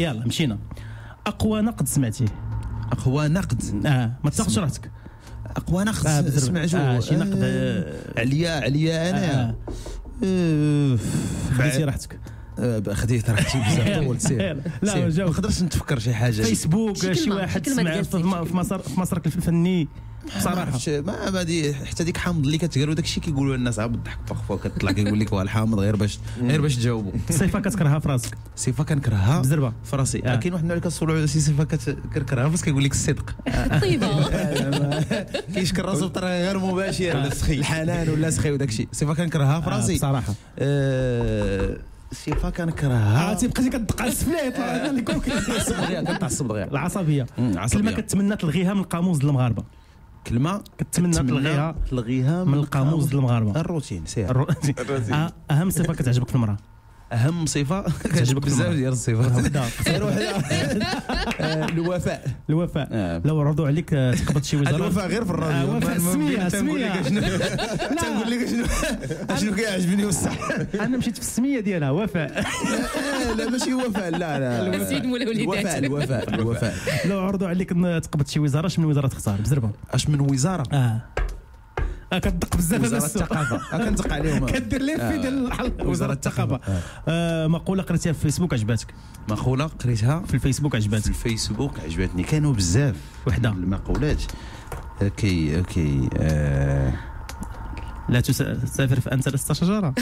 يلا مشينا. اقوى نقد سمعتيه؟ اقوى نقد ما تاخذش راحتك. اقوى نقد سمعتو شي نقد عليا انا خديتي راحتك. خديت راحتي بزاف طول سير. لا ما نقدرش نتفكر شي حاجه. فيسبوك شي واحد سمع في مسارك الفني بصراحه ما غادي حتى ديك حامض اللي كتقالوا داك الشيء كيقولوا الناس عا بالضحك بارفوا كتطلع كيقول لك واه الحامض غير باش تجاوبوا. صفه كتكرهها في راسك؟ صفه كنكرهها بزربه في راسي. كاين واحد النوع اللي كتصولوا على شي صفه كنكرهها بس كيقول لك الصدق. طيبه كيشكر راسو بطريقه غير مباشره ولا سخي الحنان ولا سخي وداك الشيء. صفه كنكرهها في راسي بصراحه. صفه كنكرهها تيبقى كتدق على السفليه يطلع لك كنتعصب دغيا. العصبيه. كلمه كتمنى تلغيها من القاموس ديال المغاربه. كلمه كتمنى تلغيها من القاموس ديال المغاربه. الروتين سير. اهم صفه كتعجبك في المراه؟ اهم صفه كتعجبك بزاف ديال الصفات. غير وحده. الوفاء. لو عرضوا عليك تقبض شي وزاره. الوفاء غير في الراديو. السميه تنقول لك شنو كيعجبني بصح. انا مشيت في السميه ديالها وفاء. لا ماشي وفاء. لا السيد مولا وليدات. الوفاء. لو عرضوا عليك تقبض شي وزاره شنو وزاره تختار بزربه؟ اش من وزاره؟ كتدق بزاف وزاره الثقافه. كندق عليهم. كدير لي في ديال وزاره الثقافه. مقوله قريتيها في فيسبوك عجباتك؟ مقوله قريتها في الفيسبوك عجباتك؟ في الفيسبوك عجبتني. كانوا بزاف وحده المقولات. اوكي لا تسافر فانت لست شجره.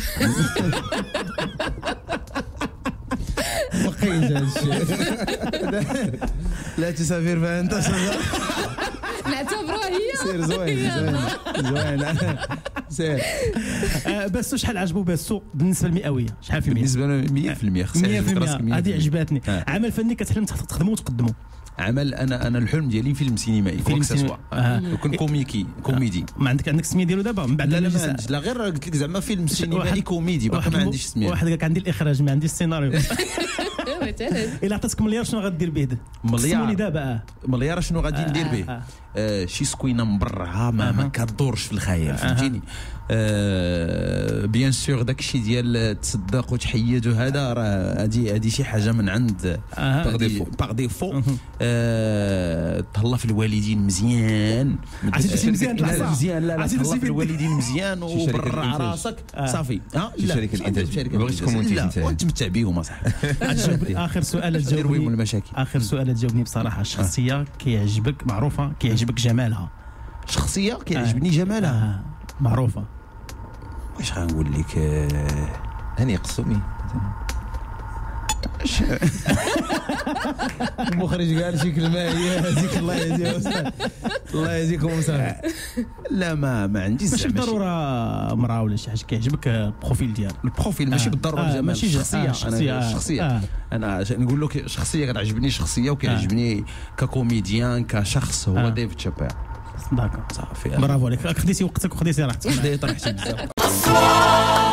بقيت هذا الشيء. لا تسافر فانت شجره. نعتبروها هي. سير زوين سير. باسو شحال عجبو باسو بالنسبه للمئويه؟ شحال في المية؟ بالنسبه ل 100%. هذه عجباتني. عمل فني كتحلم تخدمو وتقدمو؟ عمل انا الحلم ديالي فيلم سينمائي فيلم سوا يكون كوميدي. ما عندك السميه ديالو دابا من بعد؟ لا غير قلت لك زعما فيلم سينمائي كوميدي باقي ما عنديش سميه. واحد قال لك عندي الاخراج ما عندي السيناريو. الا عطيتك مليار شنو غدير به؟ مليار دابا مليار شنو غادي ندير به؟ شي سكوينه مبرعه ما كدورش في الخيال فهمتيني. بيان سور داك الشيء ديال تصدق وتحيد وهذا راه هذه شي حاجه من عند باغ ديفو. تهلا في الوالدين مزيان. مزيان لا تهلا في الوالدين مزيان وبرع راسك صافي. شركه الانتاج ما بغيتش تكون منتج انت وتمتع بهم اصاحبي. اخر سؤال تجاوبني بصراحه. الشخصيه كيعجبك معروفه كيعجبك جمالها؟ شخصيه كيعجبني جمالها معروفه. واش غنقول لك؟ هاني قسومي. المخرج قال شي كلمه هي هذيك. الله يهديها استاذ. الله يهديكم استاذ. لا ما عنديش ماشي بالضروره مراه ولا شي حاجه كيعجبك البروفيل ديالها. البروفيل ماشي بالضروره الجمال. ماشي شخصيه. انا نقول لك شخصيه كتعجبني شخصيه وكيعجبني ككوميديان كشخص هو ديفيد شابير. داكور صافي. برافو عليك. خديتي وقتك وخديتي راحتك. خديت راحتي بزاف.